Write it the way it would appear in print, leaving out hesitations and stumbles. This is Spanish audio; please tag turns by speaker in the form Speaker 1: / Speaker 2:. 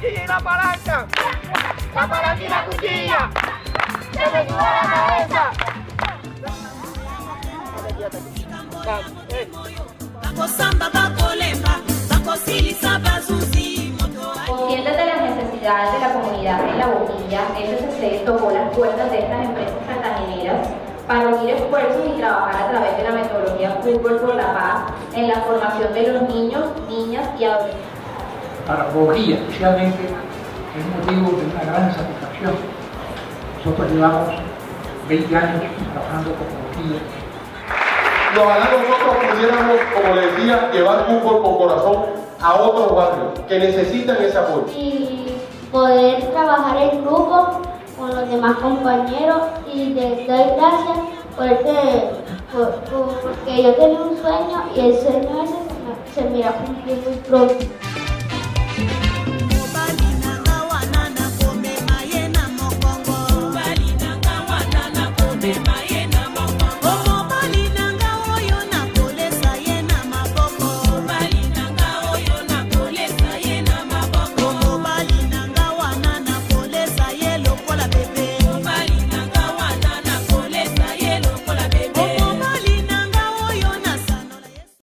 Speaker 1: cuchilla y la palanca. La palanca y la cuchilla. Se me sube la cabeza.
Speaker 2: Conscientes de las necesidades de la comunidad en La Boquilla, SCC tocó las puertas de estas empresas cartageneras para unir esfuerzos y trabajar a través de la metodología Fútbol por la Paz en la formación de los niños, niñas y adolescentes.
Speaker 3: Para Boquilla, especialmente, es motivo de una gran satisfacción. Nosotros llevamos 20 años trabajando con Boquilla.
Speaker 4: Y ojalá nosotros pudiéramos, como les decía, llevar fútbol con corazón a otros barrios que necesitan ese apoyo.
Speaker 5: Y poder trabajar en grupo con los demás compañeros y les doy gracias porque yo tenía un sueño y el sueño ese se me irá a cumplir muy pronto.